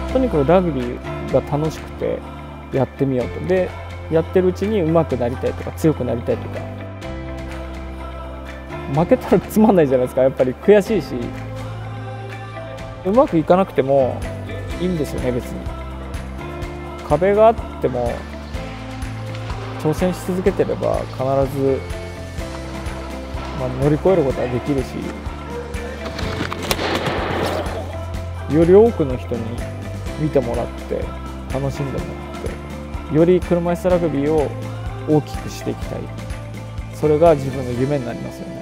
とにかくラグビーが楽しくてやってみようと。でやってるうちに上手くなりたいとか強くなりたいとか、負けたらつまんないじゃないですか。やっぱり悔しいし、うまくいかなくてもいいんですよね。別に壁があっても挑戦し続けてれば必ず、乗り越えることはできるし、より多くの人に見てもらって楽しんでもらって、より車椅子ラグビーを大きくしていきたい。それが自分の夢になりますよね。